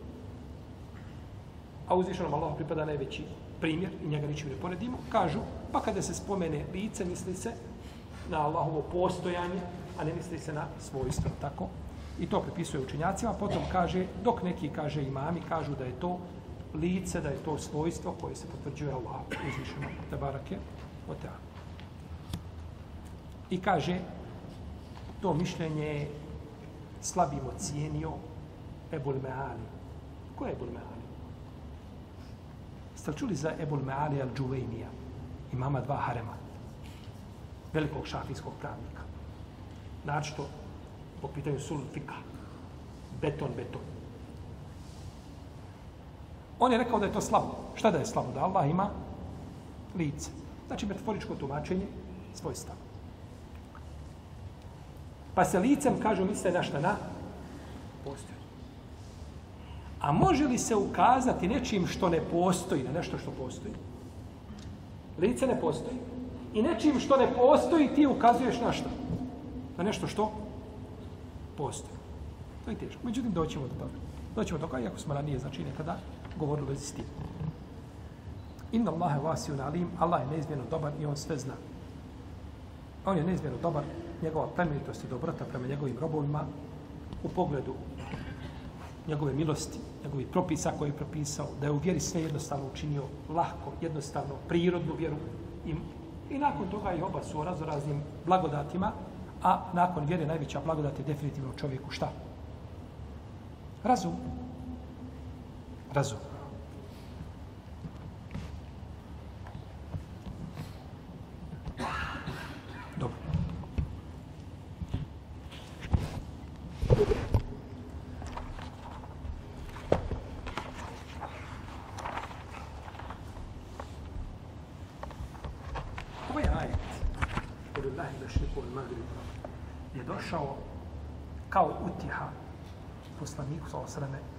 A uzvišenom Allahu pripada najveći primjer, i njega ničim ne poredimo, kažu, pa kada se spomene lice, misli se na Allahovo postojanje, a ne misli se na svojstvo, tako? I to pripisuje učenjacima, potom kaže, dok neki kaže imami, kažu da je to lice, da je to svojstvo koje se potvrđuje Allahu, uzvišenom, tebarake, o teanu. I kaže, to mišljenje slabim ocijenio Ebul Meali. Ko je Ebul Meali? Ste li čuli za Ebul Meali al-Džuvejnija? Imama dva harema. Velikog šafijskog pravnika. Načito po pitanju sul fika. Beton, beton. On je rekao da je to slabo. Šta da je slabo? Da Allah ima lice. Znači metaforičko tumačenje svojstva. Pa se licem, kažu, misle na šta? Na postoji. A može li se ukazati nečim što ne postoji, na nešto što postoji? Lice ne postoji. I nečim što ne postoji ti ukazuješ na šta? Na nešto što postoji. To je teško. Međutim, doćemo do toga. Doćemo do toga, iako smo ranije, znači nekada govorili u vezi s tim. Inna Allahe vasijun alim, Allah je neizmjerno dobar i on sve zna. On je neizmjerno dobar, njegova plemenitost i dobrota prema njegovim robovima u pogledu njegove milosti, njegovih propisa koje je propisao, da je u vjeri sve jednostavno učinio lahko, jednostavno, prirodnu vjeru. I, i nakon toga i oba su o razoraznim blagodatima, a nakon vjere najveća blagodat je definitivno čovjeku šta? Razum. Razum. Dobro. Ovaj ajet, Lillahi mešriku wal maghrib, je došao kao utjeha poslaniku sallallahu alejhi ve selleme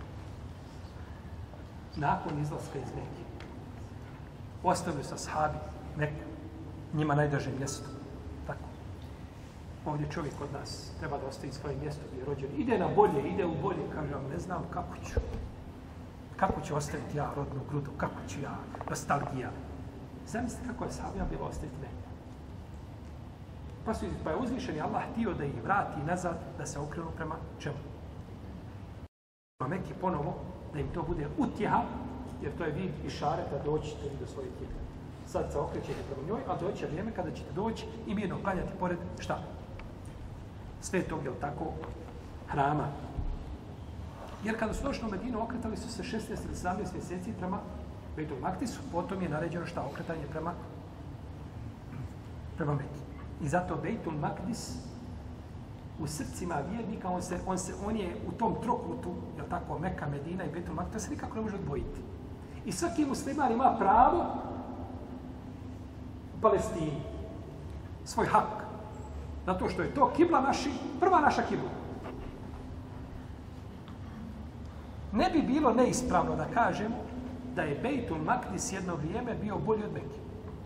nakon izlaska iz Mekke. Ostavili su ashabi Meku, njima najdraže mjesto. Tako. Ovdje čovjek od nas treba da ostavi svoje mjesto gdje je rođen. Ide na bolje, ide u bolje. Kaže vam, ne znam kako ću. Kako ću ostaviti ja rodnu grudu? Kako ću ja? Nostalgija. Zamislite kako je sahabima bilo ostaviti Meku. Pa, su, pa je uzvišeni Allah htio da ih vrati nazad, da se okrenu prema čemu? Prema Meki ponovo, da im to bude utjeha, jer to je vid i šareta doćite do svoje tijela. Sad se okrećete prema njoj, a doće vrijeme kada ćete doći i mirno klanjati pored šta? Svetog, jel tako, hrama. Jer kada su došli u Medinu, okretali su se šesnaest ili sedamnaest mjeseci prema Bejtul Makdisu, potom je naređeno šta? Okretanje prema prema Meki. I zato Bejtul Makdis u srcima vjernika, on, se, on, se, on je u tom trokutu, jel tako, Meka, Medina i Bejtul Makdis, to se nikako ne može odvojiti. I svaki musliman ima pravo u Palestini, svoj hak. Zato što je to kibla naši, prva naša kibla. Ne bi bilo neispravno da kažemo da je Bejtul Makdis jedno vrijeme bio bolji od Mekke.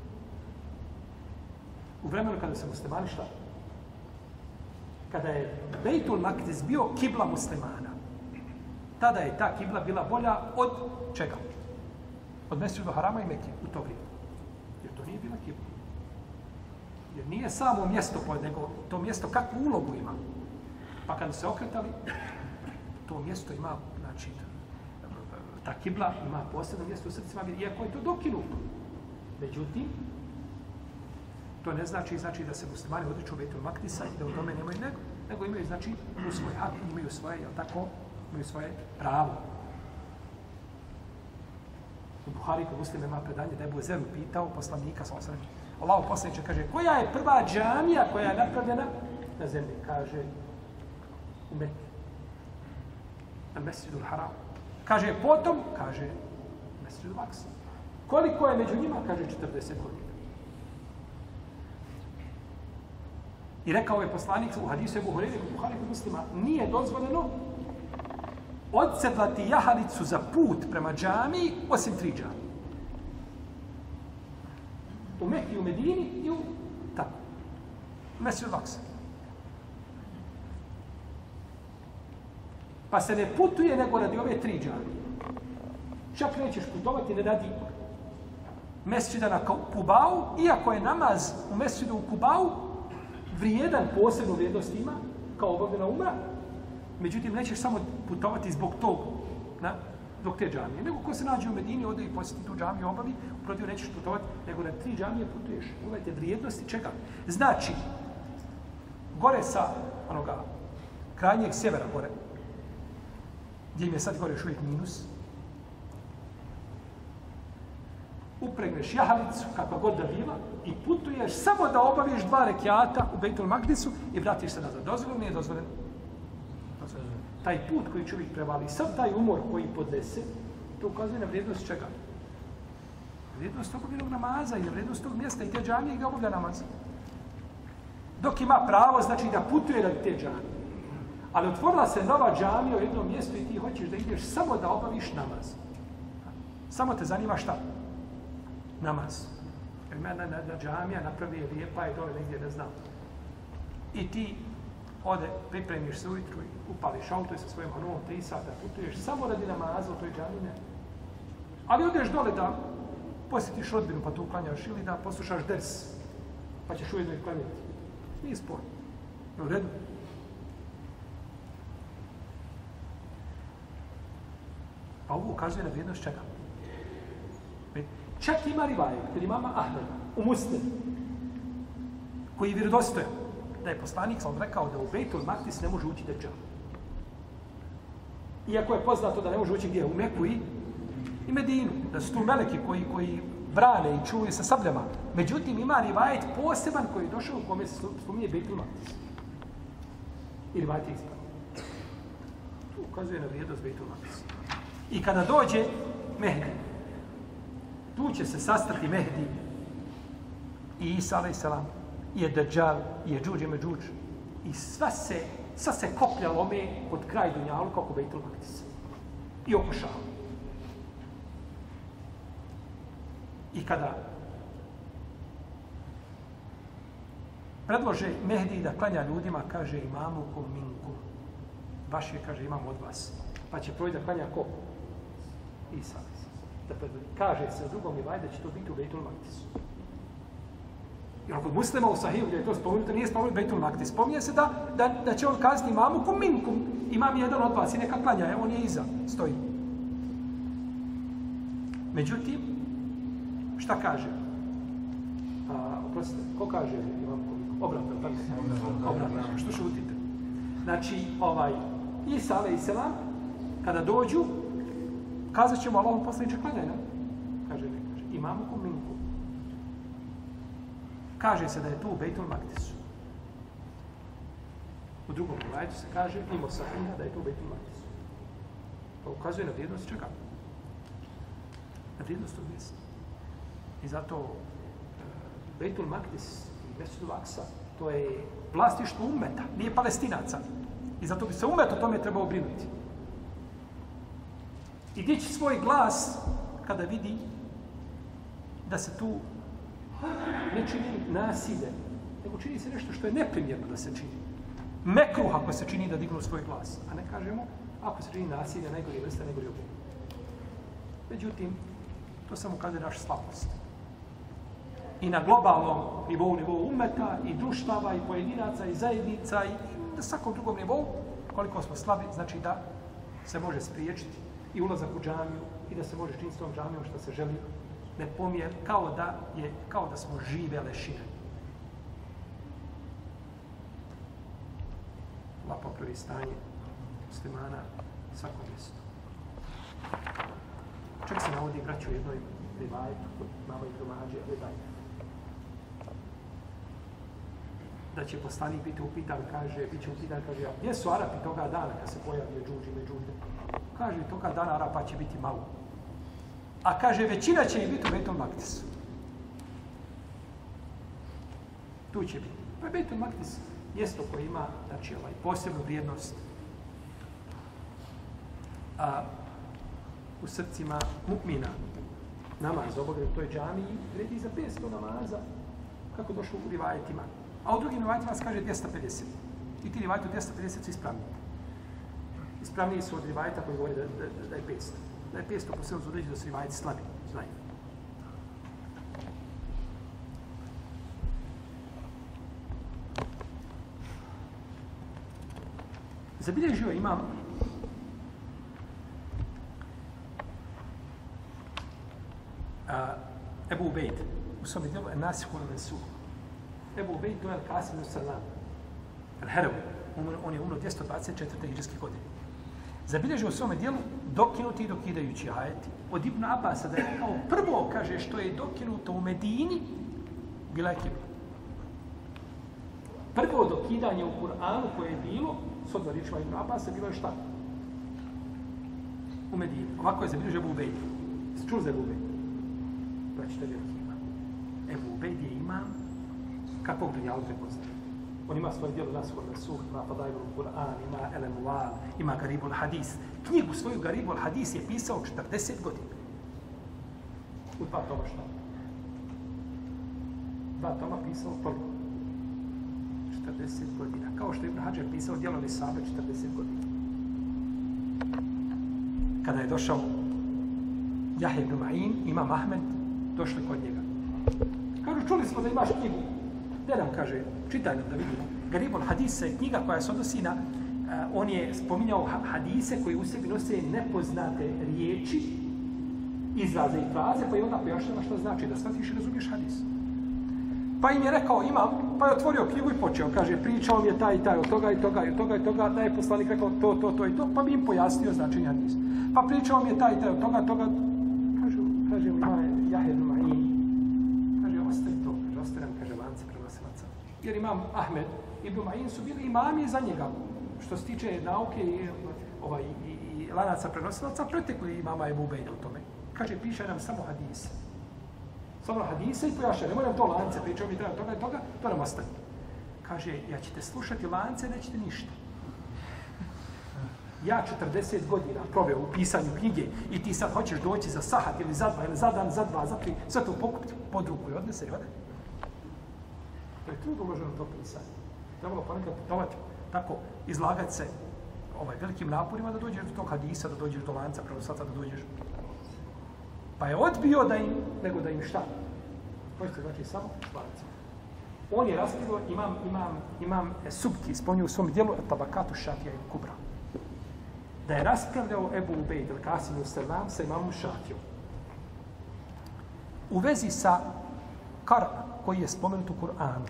U vremenu kada se muslimani šta? Kada je Bejtul Makdis bio kibla muslimana, tada je ta kibla bila bolja od čega? Od Mesdžida Harama i Mekke u to vrijeme. Jer to nije bila kibla. Jer nije samo mjesto, nego to mjesto kakvu ulogu ima. Pa kada se okretali, to mjesto ima, znači, ta kibla ima posebno mjesto u srcima, iako je to dokinuto. Međutim, to ne znači, znači da se muslimani odriču Bejtul Makdisa i da u tome nemaju nego, nego imaju, znači, u svoj hak, imaju svoje, jel tako, imaju svoje pravo. U Buhari kod Muslima ima predanje da je Ebu Zeru pitao poslanika, sallallahu alejhi ve sellem, Allahu poslaniče, kaže, koja je prva džamija koja je napravljena na zemlji? Kaže, u Mekki. Na Mesdžidul Haram. Kaže, potom, kaže, Mesdžidul Aksa. Koliko je među njima? Kaže, četrdeset godina. I rekao je poslanik u hadisu Ebu Hureyre kod Buhari kod Muslima, nije dozvoljeno odsedlati jahalicu za put prema džamiji, osim tri džamije. U Mekki, u Medini i u tako. Mesdžidul Aksa. Pa se ne putuje nego radi ove tri džamije. Čak nećeš putovati ne radi mesdžida na Kubau, iako je namaz u mesdžidu u Kubau vrijedan, posebnu vrijednost ima, kao obavljena umra, međutim nećeš samo putovati zbog tog, na, zbog te džamije. Nego ko se nađe u Medini, ode i posjeti tu džamiju, obavi, uprotiv nećeš putovati, nego na tri džamije putuješ. Uvajte vrijednosti čega? Znači, gore sa onoga krajnjeg sjevera gore, gdje im je sad gore još uvijek minus, upregneš jahalicu, kakva god da bila, i putuješ samo da obaviš dva rekiata u Bejtul Makdisu i vratiš se nazad. Dozvoljeno nije dozvoljeno? Dozvoljeno. Taj put koji čovjek prevali, sav taj umor koji podnese, to ukazuje na vrijednost čega? Vrijednost tog obavljenog namaza i na vrijednost tog mjesta i te džamije ga obavlja namaz. Dok ima pravo, znači da putuje da te džamije. Ali otvorila se nova džamija u jednom mjestu i ti hoćeš da ideš samo da obaviš namaz. Samo te zanima šta? Namaz. Jer me na, na, na džamija napravi je lijepa i dole negdje ne znam. I ti ode, pripremiš se ujutru i upališ auto i sa svojim hanomom tri sata putuješ samo radi namaza u toj džamiji, ne. Ali odeš dole da posjetiš rodbinu pa tu uklanjaš ili da poslušaš ders pa ćeš ujedno i klanjati. Nije spor. U redu. Pa ovo ukazuje na vrijednost čega? Čak ima rivaje, kod imama Ahmeda, u Muslimu, koji je vjerodostojan, da je poslanik sam rekao da u Bejtul Makdis ne može ući dečal. Iako je poznato da ne može ući gdje? U Meku i, i Medinu, da su tu meleki koji, koji brane i čuvaju sa sabljama. Međutim, ima rivajet poseban koji je došao u kome se spominje Bejtul Makdis. I rivajet je ispravno. Tu ukazuje na vrijednost Bejtul Makdis. I kada dođe Mehdi, tu će se sastati Mehdi i Isa a.s. i je Dajjal, i je Džuđ i Međuđ. I sva se, sva se koplja lome od kraj Dunjaluka oko Bejtul Makdisa. I oko Šama. I kada predlože Mehdi da klanja ljudima, kaže imamu kum minkum. Baš je, kaže, imam od vas. Pa će projde da klanja ko? Isa. Da kaže se u drugom rivajetu da će to biti u Bejtul Makdisu. Jer kod muslima u Sahihu gdje je to spomenuto, nije spomenuto Bejtul Makdis. Spominje se da, da, da će on kazati imamu kum minkum. Imam jedan od vas i neka klanja, evo on je iza, stoji. Međutim, šta kaže? A, oprostite, ko kaže imam kum minkum? Obratno, tako? Obratno, što šutite? Znači, ovaj, Isa a.s. kada dođu, kazat ćemo Allahom poslaniče klanjaj nam. Kaže, ne kaže. Imamu kum minkum. Kaže se da je tu u Bejtul Makdisu. U drugom rivajetu se kaže, mimo Sahiha, da je tu u Bejtul Makdisu. To ukazuje na vrijednost čega? Na vrijednost tog mjesta. I zato Bejtul Makdis i Mesdžid Aksa, to je vlasništvo ummeta, nije Palestinaca. I zato bi se ummet o tome trebao brinuti. I dići svoj glas kada vidi da se tu ne čini nasilje, nego čini se nešto što je neprimjerno da se čini. Mekruh ako se čini da dignu svoj glas. A ne kažemo, ako se čini nasilje, najgori vrsta, najgori oblik. Međutim, to samo ukazuje naša slabost. I na globalnom nivou, nivou ummeta, i društava, i pojedinaca, i zajednica, i na svakom drugom nivou, koliko smo slabi, znači da se može spriječiti i ulazak u džamiju i da se može činiti s tom džamijom što se želi, ne pomije, kao da je, kao da smo žive lešine. Allah popravi stanje muslimana svakom mjestu. Čak se navodi braću u jednoj rivajetu kod mama i domađe, gledajte. Da će poslanik biti upitan, kaže, bit će upitan, kaže, gdje su Arapi toga dana kad se pojavio Džuđ i Međuđ? Kaže, toga dana Arapa će biti malo. A kaže, većina će i biti u Bejtul Makdisu. Tu će biti. Pa Bejtul Makdis mjesto koje ima, znači, ovaj, posebnu vrijednost a, u srcima mu'mina. Namaz obavljen u toj džamiji vredi za petsto namaza, kako došlo u rivajetima. A u drugim rivajetima se kaže dvjesto pedeset. I ti rivajeti u dvjesto pedeset su ispravni. Ispravniji su od rivajeta koji govori da, da, da je petsto. Da je petsto posebno su određi da su rivajeti slabi. Znaju. Zabilježio imam a, Ebu Ubejd u svome djelu En-Nasihu al-Mansukh. Ebu Ubejd to je Al-Qasim al-Salam. Al-Harawi. On je umro dvjesto dvadeset četvrte hidžrske godine. zabilježio u svome dijelu dokinuti i dokidajući ajeti. Od Ibn Abasa da je kao prvo, kaže, što je dokinuto u Medini, bila je kibla. Prvo dokidanje u Kur'anu koje je bilo, s odmah riječima Ibn Abasa, bilo je šta? U Medini. Ovako je zabilježio Ebu Ubejd. Čuo za Ebu Ubejd? Praćite veliki imam. Ebu Ubejd je imam kakvog dunjalu prepoznaje. On ima svoje dijelo Nashur Nasuh, ima Fadailul Kur'an, ima Elemual, ima Garibul Hadis. Knjigu svoju Garibul Hadis je pisao četrdeset godina. U dva toma šta? Dva toma pisao prvo. četrdeset godina. Kao što je Ibn Hadžer pisao dijelo Nisabe četrdeset godina. Kada je došao Jahja ibn Ma'in, imam Ahmed, došli kod njega. Kažu, čuli smo da imaš knjigu. Gdje nam kaže, čitaj nam da vidimo. Garibul Hadis je knjiga koja se odnosi na, uh, on je spominjao hadise koji u sebi nose nepoznate riječi, izraze i fraze, pa je onda pojašnjava što znači da shvatiš i razumiješ hadis. Pa im je rekao, imam, pa je otvorio knjigu i počeo. Kaže, pričao mi je taj i taj, od toga i toga i od toga i toga, da je poslanik rekao to, to, to i to, pa bi im pojasnio značenje hadisa. Pa pričao mi je taj i taj, od toga, toga, kaže, kaže, ima Jahja ibn Ma'in, kaže, ostaje to, kaže, ostaje nam, kaže, lance prenosilaca. Jer imam Ahmed ibn Ma'in su bili imami za njega, što se tiče nauke i, ovaj, i, i lanaca prenosilaca, pretekli imama Ebu Ubejda u tome. Kaže, piše nam samo hadise. Samo hadise i pojaša, ne moram to lance, pričao mi treba toga i toga, to nam ostaje. Kaže, ja ćete slušati lance, nećete ništa. Ja četrdeset godina proveo u pisanju knjige i ti sad hoćeš doći za sahat ili za dva, ili za dan, za dva, za tri, sve to pokupiti pod ruku i odnese i ode. To je trud uloženo to pisanje. Trebalo ponekad putovati, tako izlagati se ovaj, velikim naporima da dođeš do tog hadisa, da dođeš do lanca, prenoslaca, da dođeš. Pa je odbio da im, nego da im šta? Možete znači samo lanci. On je raskrivo, imam, imam, imam Subki, spominju u svom dijelu Tabakatu Šafija i Kubra. Da je raspravljao Ebu Ubejd, ili Kasim Uselam, sa imamom Šafijom. U vezi sa Kar'a, koji je spomenut u Kur'anu.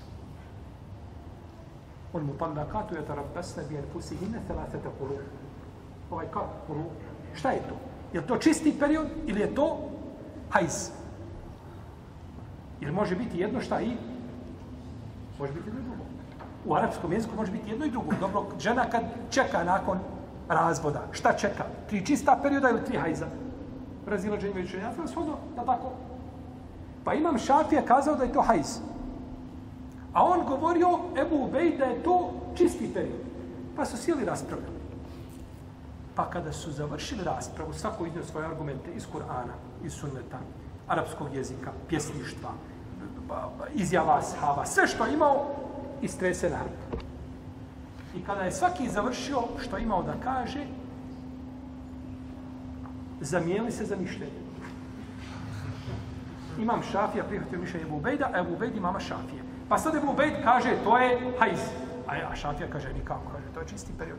On mu talakatu je tarabbasne bi anfusihine thalathata quru. Ovaj Kar, quru. Šta je to? Je li to čisti period ili je to hajz? Jer može biti jedno šta i može biti jedno i drugo. U arapskom jeziku može biti jedno i drugo. Dobro, žena kad čeka nakon razvoda, šta čeka? Tri čista perioda ili tri hajza? Razilaženje među učenjacima, shodno da tako. Pa imam Šafija kazao da je to hajz. A on govorio Ebu Ubejd da je to čisti period. Pa su sjeli raspravljali. Pa kada su završili raspravu, svako iznio svoje argumente iz Kur'ana, iz sunneta, arapskog jezika, pjesništva, izjava ashaba, sve što je imao, istrese na hrpu. I kada je svaki završio što je imao da kaže, zamijenili se za mišljenje. Imam Šafija prihvatio mišljenje Ebu Ubejda, a Ebu Ubejd imama Šafije. Pa sad Ebu Ubejd kaže, to je hajz. A Šafija kaže, nikako, kaže, to je čisti period.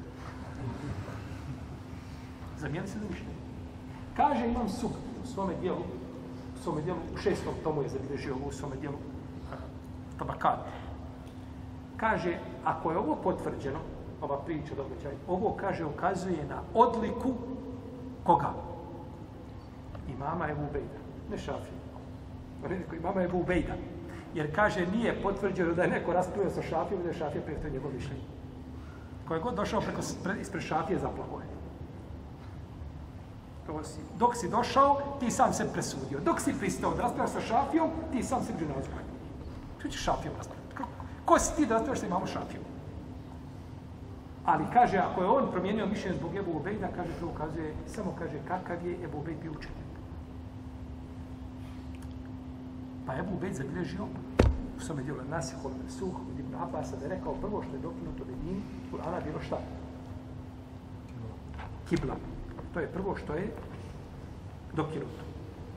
Zamijenili se za mišljenje. Kaže, imam sub u svome dijelu, u svome dijelu, u šestom tomu je zabilježio u svome dijelu Tabakat. Kaže, ako je ovo potvrđeno, ova priča, događaj, ovo, kaže, ukazuje na odliku koga? Imama Ebu Ubejda, ne Šafija. Rediko, imama Ebu Ubejda. Jer, kaže, nije potvrđeno da je neko raspravio sa Šafijom i da je Šafija prihvatio njegovo mišljenje. Ko je god došao preko, ispred Šafije, zaplako je. Si, dok si došao, ti sam se presudio. Dok si pristao da raspravljaš sa Šafijom, ti sam se dženazu klanjao. Što ćeš Šafijom raspravljati? Ko, ko si ti da raspravljaš sa imamo Šafijom? Ali kaže, ako je on promijenio mišljenje zbog Ebu Ubejda, kaže, to ukazuje, samo kaže kakav je Ebu Ubejd bio učenjak. Pa Ebu Ubejd zabilježio u svome dijelu Nasihul Suh od Ibn Abasa da je rekao prvo što je dokinuto Medini, Kur'ana bilo šta? Kibla. To je prvo što je dokinuto.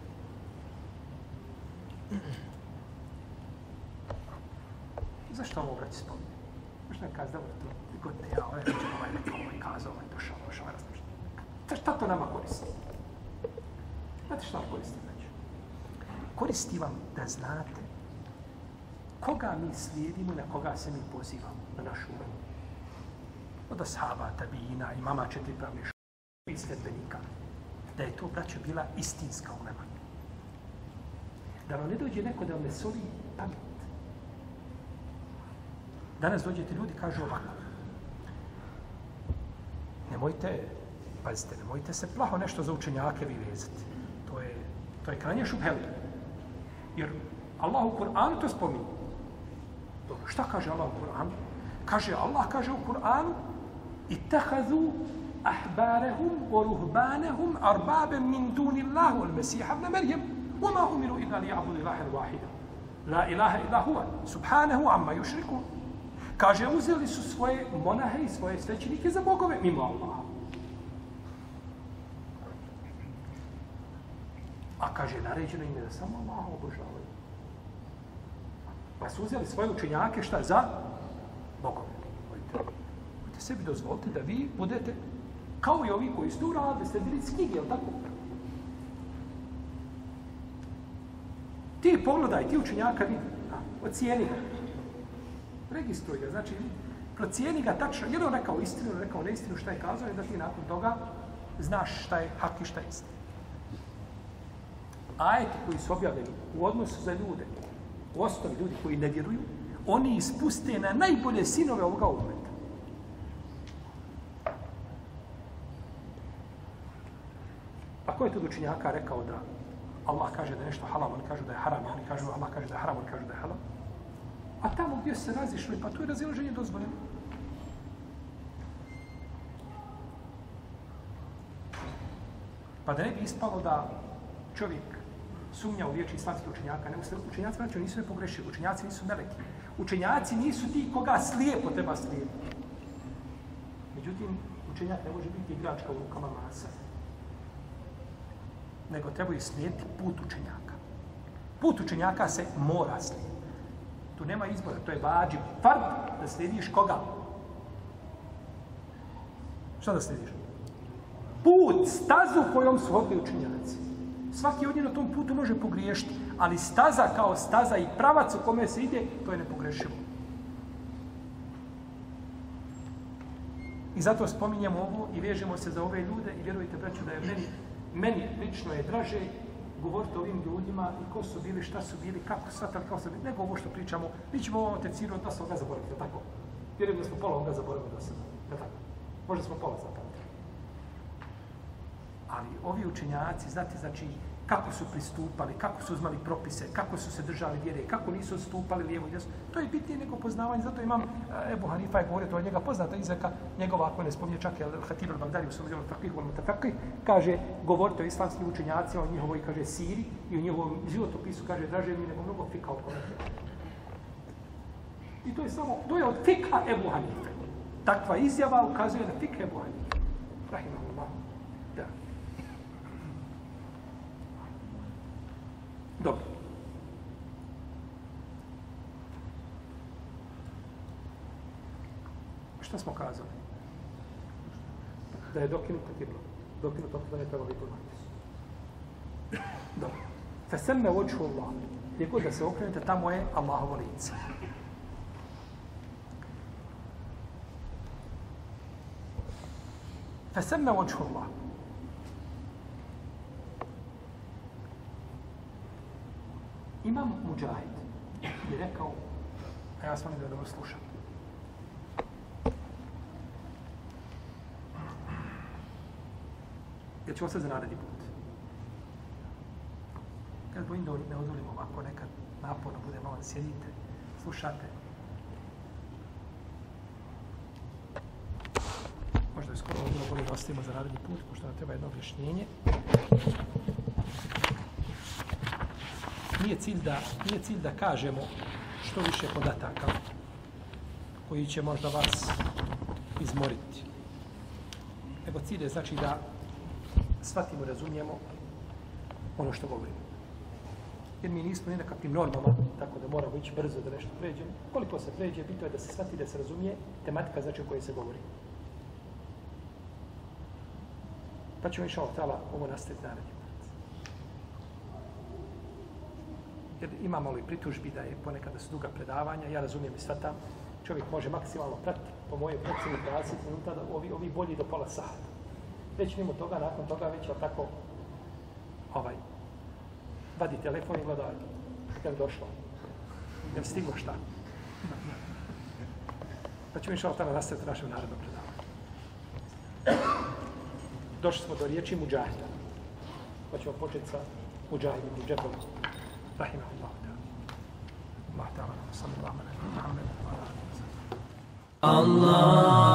Zašto ovo obraći spominje? Možda je kazao da to godine, ja, ovaj reći, ovaj rekao, ovaj kazao, ovaj došao, došao, ovaj različno. Šta to nama koristi? Znate šta koristi? Znači? Koristi vam da znate koga mi slijedimo i na koga se mi pozivamo na našu umenu. od ashaba, tabijina, imama četiri pravne škole i sledbenika, da je to, braćo, bila istinska ulema. Da vam ne dođe neko da vam ne soli pamet. Danas dođete ljudi, kažu ovako. Nemojte, pazite, nemojte se plaho nešto za učenjake vi vezati. To je, to je krajnje šubheli. Jer Allah u Kur'anu to spominje. Dobro, šta kaže Allah u Kur'anu? Kaže, Allah kaže u Kur'anu ittakhadhu ahbarahum wa ruhbanahum arbaban min dunillahi wal masiha ibn maryam wama umiru illa liya'budu ilahan wahida la ilaha illa huwa subhanahu amma yushrikun. Kaže, uzeli su svoje monahe i svoje svećenike za bogove mimo Allaha. A kaže, naređeno im je da samo Allaha obožavaju. Pa su uzeli svoje učenjake šta za bogove. Možete sebi dozvoliti da vi budete kao i ovi koji su uradili, ste bili s knjige, jel tako? Ti pogledaj, ti učenjaka vidi, ocijeni ga. Registruj ga, znači, procijeni ga tačno, jer on rekao istinu, rekao neistinu, šta je kazao, i da ti nakon toga znaš šta je hak i šta je istina. Ajeti koji su objavljeni u odnosu za ljude, u osnovi ljudi koji ne vjeruju, oni ispuste na najbolje sinove ovoga umeta. Pa ko je to od učenjaka rekao da Allah kaže da je nešto halal, oni kažu da je haram, oni kažu Allah kaže da je haram, oni kažu da je halal? A tamo gdje se razišli, pa to je razilaženje dozvoljeno. Pa da ne bi ispalo da čovjek sumnja u riječi islamskih učenjaka, ne učenjaci znači, nisu ne pogrešili, učenjaci nisu meleki. Učenjaci nisu ti koga slijepo treba slijediti. Međutim, učenjak ne može biti igračka u rukama masa. Nego trebaju slijediti put učenjaka. Put učenjaka se mora slijediti. Tu nema izbora, to je vađib, fard, da slijediš koga? Šta da slijediš? Put, stazu kojom su hodili učenjaci. Svaki od njih na tom putu može pogriješiti, ali staza kao staza i pravac u kome se ide, to je nepogrešivo. I zato spominjemo ovo i vežemo se za ove ljude i vjerujte, braću, da je meni, meni lično je draže govoriti o ovim ljudima i ko su bili, šta su bili, kako su shvatali, kako su bili, nego ovo što pričamo, mi ćemo ovom tefsiru od dosta ovoga zaboraviti, da tako? Vjerujem da smo pola ovoga zaboravili do sada, da tako? Možda smo pola zapamtili. Ali ovi učenjaci, znate, znači, kako su pristupali, kako su uzmali propise, kako su se držali vjere, kako nisu odstupali lijevo i desno, to je bitnije nego poznavanje. Zato imam Ebu Hanifa je govorio, to je njega poznata izreka, njegova, ako ne spominje čak, je Al-Hatib al-Bagdadi u svom djelu Faqih wal-Mutafaqih, kaže, govorite o islamskim učenjacima, o njihovoj, kaže, siri i o njihovom životopisu, kaže, draže mi nego mnogo fika od kolega. I to je samo, to je od fika Ebu Hanife. Takva izjava ukazuje na fika Ebu Hanife. Rahimahullah. Da. Dobro. Šta smo kazali? Da je dokinuto kibla. Dokinuto da ne treba biti u Dobro. Fesemme vođu Allah. Gdje god da se okrenete, tamo je Allahovo lice. Fesemme vođu Allah. Imam Mujahid je rekao, a ja vas molim da dobro slušam. Jer ću ostati za naredni put. Kad bojim da ne odvolim ovako, nekad naporno bude malo, sjedite, slušate. Možda je skoro ovdje bolje da ostavimo za naredni put, pošto nam treba jedno objašnjenje. Nije cilj da, nije cilj da kažemo što više podataka koji će možda vas izmoriti. Nego cilj je znači da shvatimo, razumijemo ono što govorimo. Jer mi nismo ni nekakvim normama, tako da moramo ići brzo da nešto pređemo. Koliko se pređe, bitno je da se shvati, da se razumije tematika znači o kojoj se govori. Pa ćemo inša Allah ovo nastaviti naredni. Jer imamo li pritužbi da je ponekad da su duga predavanja, ja razumijem i shvatam, čovjek može maksimalno pratiti, po mojoj procjeni dvadeset minuta, da ovi, ovi bolji do pola sata. Već mimo toga, nakon toga, već je tako, ovaj, vadi telefon i gleda, kad je došlo, ne stiglo šta. Pa ćemo inšallah tada nastaviti našem narodnom predavanju. Došli smo do riječi muđahida. Pa ćemo početi sa muđahidom, muđahidom. Rahimahullahu ta'ala. Allah ta'ala, sallallahu alaihi wa sallam. Allah